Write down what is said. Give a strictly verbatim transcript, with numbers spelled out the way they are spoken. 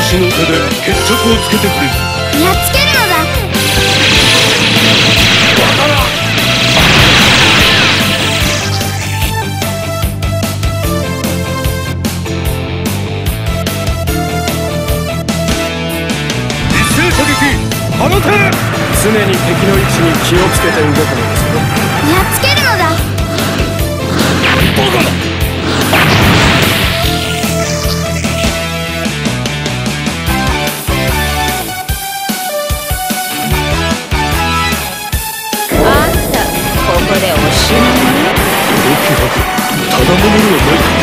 私の手で決着をつけてくれ。 やっつけるのだ。 バカな。一斉射撃放て。 常に敵の位置に気をつけて動くのですよ。 やっつけるのだ。 バカな。 ここでおしまい。 この気迫ただものではない。